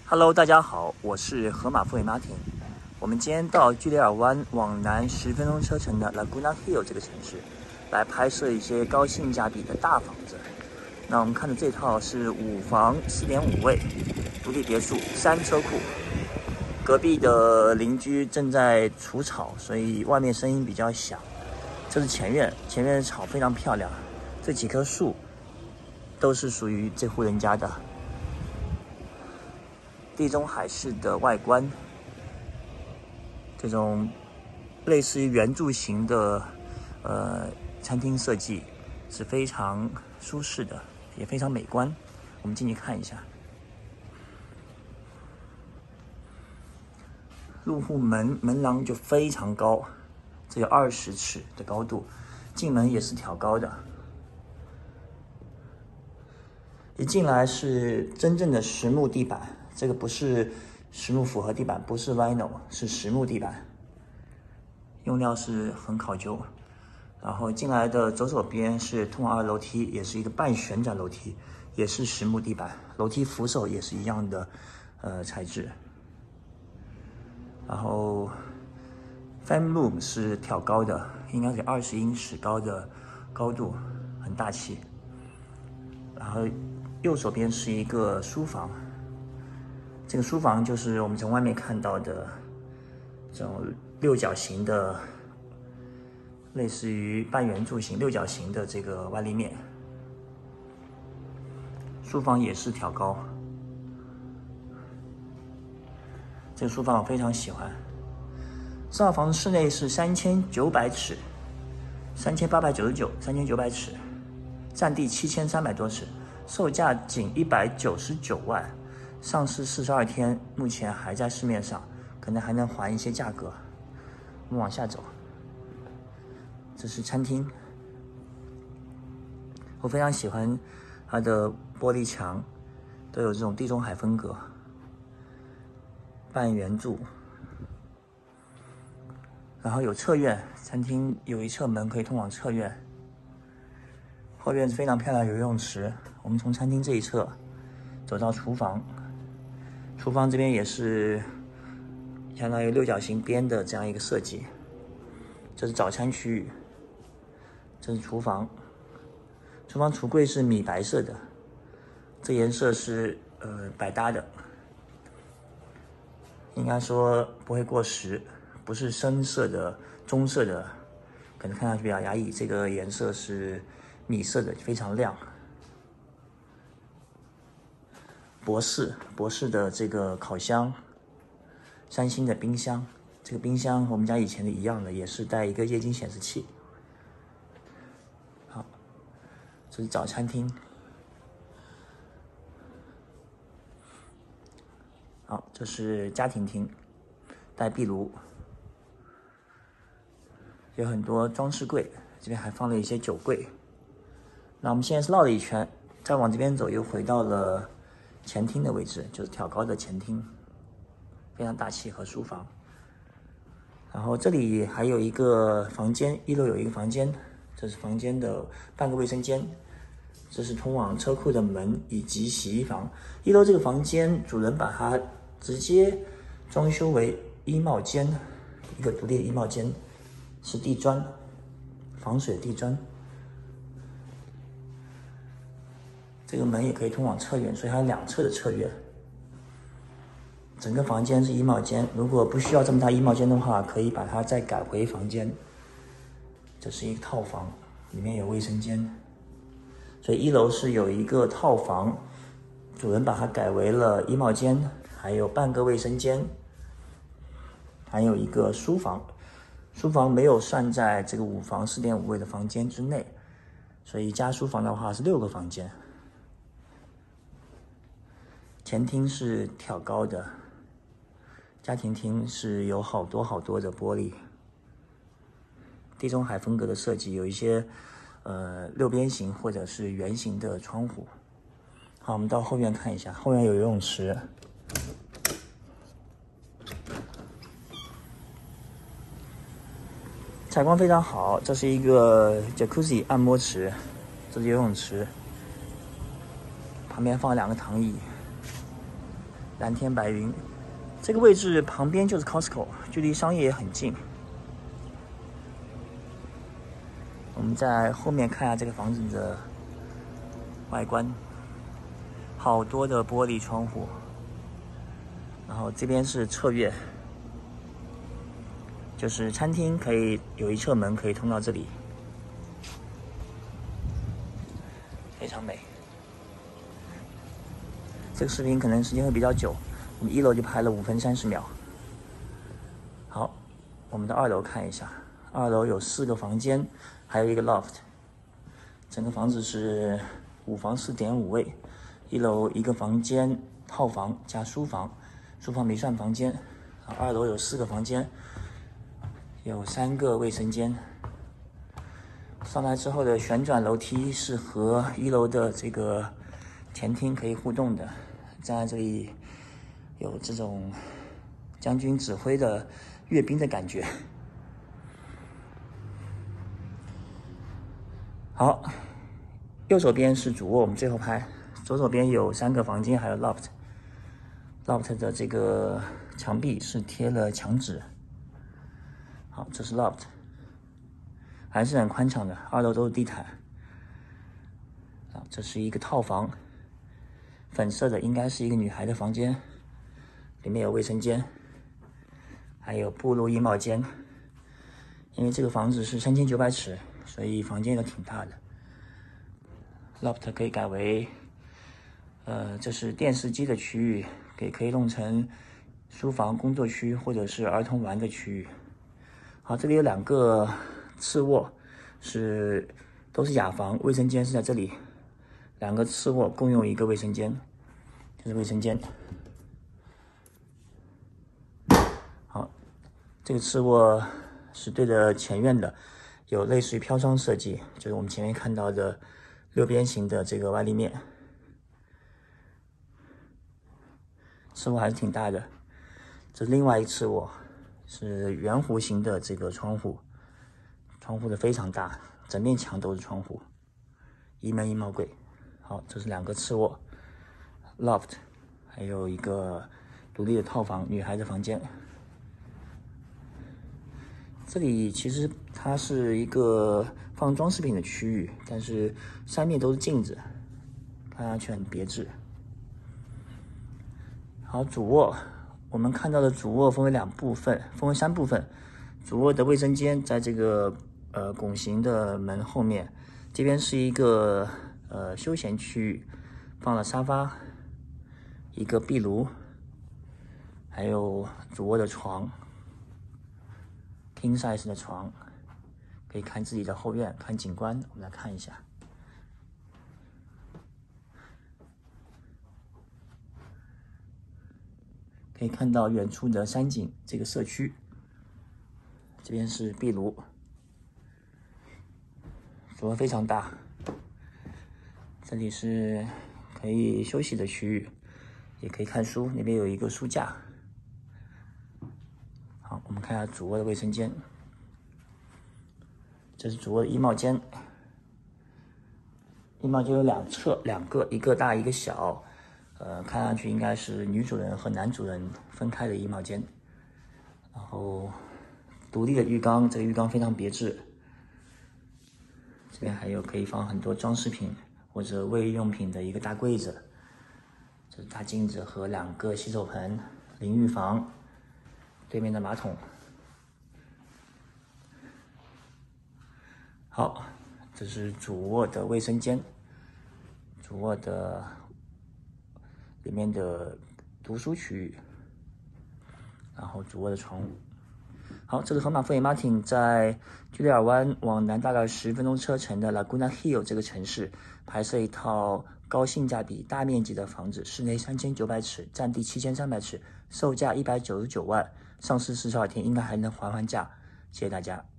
Hello， 大家好，我是河马富伟 Martin。我们今天到居里尔湾往南10分钟车程的 Laguna Hill 这个城市，来拍摄一些高性价比的大房子。那我们看的这套是5房4.5卫独立别墅3车库。隔壁的邻居正在除草，所以外面声音比较响。这是前院，前院的草非常漂亮，这几棵树都是属于这户人家的。地中海式的外观，这种类似于圆柱形的餐厅设计是非常舒适的，也非常美观。我们进去看一下。入户门廊就非常高，这有20尺的高度，进门也是挑高的。一进来是真正的实木地板，这个不是实木复合地板，不是 Vinyl， 是实木地板，用料是很考究。然后进来的左手边是通往2楼梯，也是一个半旋转楼梯，也是实木地板，楼梯扶手也是一样的材质。然后 Fan Room 是挑高的，应该是20英尺高的高度，很大气。然后右手边是一个书房，这个书房就是我们从外面看到的这种六角形的，类似于半圆柱形六角形的这个外立面。书房也是挑高，这个书房我非常喜欢。这套房子室内是3900尺，3899，3900尺，占地7300多尺，售价仅199万，上市42天，目前还在市面上，可能还能还一些价格。我们往下走，这是餐厅，我非常喜欢它的玻璃墙，都有这种地中海风格，半圆柱。然后有侧院，餐厅有一侧门可以通往侧院，后院是非常漂亮，有游泳池。我们从餐厅这一侧走到厨房，厨房这边也是相当于六角形边的这样一个设计。这是早餐区域，这是厨房，厨房橱柜是米白色的，这颜色是百搭的，应该说不会过时。不是深色的、棕色的，可能看上去比较压抑。这个颜色是米色的，非常亮。博士的这个烤箱，3星的冰箱，这个冰箱和我们家以前的一样的，也是带一个液晶显示器。好，这是早餐厅。好，这是家庭厅，带壁炉。有很多装饰柜，这边还放了一些酒柜。那我们现在是绕了一圈，再往这边走，又回到了前厅的位置，就是挑高的前厅，非常大气和书房。然后这里还有一个房间，1楼有一个房间，这是房间的半个卫生间，这是通往车库的门以及洗衣房。1楼这个房间，主人把它直接装修为衣帽间，一个独立的衣帽间。是地砖，防水地砖。这个门也可以通往侧院，所以还有2侧的侧院。整个房间是衣帽间，如果不需要这么大衣帽间的话，可以把它再改回房间。这是一个套房，里面有卫生间，所以1楼是有一个套房，主人把它改为了衣帽间，还有半个卫生间，还有一个书房。书房没有算在这个5房4.5卫的房间之内，所以加书房的话是6个房间。前厅是挑高的，家庭厅是有好多的玻璃，地中海风格的设计，有一些六边形或者是圆形的窗户。好，我们到后院看一下，后院有游泳池。采光非常好，这是一个 Jacuzzi 按摩池，这是游泳池，旁边放了2个躺椅， 蓝天白云。这个位置旁边就是 Costco， 距离商业也很近。我们在后面看一下这个房子的外观，好多的玻璃窗户，然后这边是侧院，就是餐厅可以有一侧门可以通到这里，非常美。这个视频可能时间会比较久，我们1楼就拍了5分30秒。好，我们到2楼看一下，2楼有4个房间，还有一个 loft， 整个房子是5房4.5卫，1楼1个房间套房加书房，书房没算房间。2楼有4个房间，有3个卫生间。上来之后的旋转楼梯是和1楼的这个前厅可以互动的，站在这里有这种将军指挥的阅兵的感觉。好，右手边是主卧，我们最后拍。左手边有3个房间，还有 loft。loft 的这个墙壁是贴了墙纸。好，这是 loft， 还是很宽敞的，2楼都是地毯。这是一个套房，粉色的应该是一个女孩的房间，里面有卫生间，还有步入衣帽间。因为这个房子是3900尺，所以房间都挺大的。loft 可以改为，这是电视机的区域，可以弄成书房、工作区或者是儿童玩的区域。好，这里有2个次卧，都是雅房，卫生间是在这里。2个次卧共用1个卫生间，这是卫生间。好，这个次卧是对着前院的，有类似于飘窗设计，就是我们前面看到的6边形的这个外立面。次卧还是挺大的。这是另外一次卧，是圆弧形的这个窗户，窗户的非常大，整面墙都是窗户，一门一帽柜。好，这是2个次卧 ，loft， 还有一个独立的套房，女孩的房间。这里其实它是一个放装饰品的区域，但是3面都是镜子，看上去很别致。好，主卧，我们看到的主卧分为3部分。主卧的卫生间在这个拱形的门后面，这边是一个休闲区域，放了沙发，一个壁炉，还有主卧的床 ，king size 的床，可以看自己的后院，看景观。我们来看一下。可以看到远处的山景，这个社区。这边是壁炉，主卧非常大。这里是可以休息的区域，也可以看书，那边有一个书架。好，我们看一下主卧的卫生间。这是主卧的衣帽间，衣帽间有2侧2个，一个大一个小。看上去应该是女主人和男主人分开的衣帽间。然后独立的浴缸，这个浴缸非常别致。这边还有可以放很多装饰品或者卫浴用品的一个大柜子。这是大镜子和2个洗手盆，淋浴房，对面的马桶。好，这是主卧的卫生间，主卧的里面的读书区域，然后主卧的床。好，这是河马弗里马汀在居里尔湾往南大概10分钟车程的 Laguna Hill 这个城市拍摄一套高性价比、大面积的房子，室内3900尺，占地7300尺，售价199万，上市42天，应该还能还价。谢谢大家。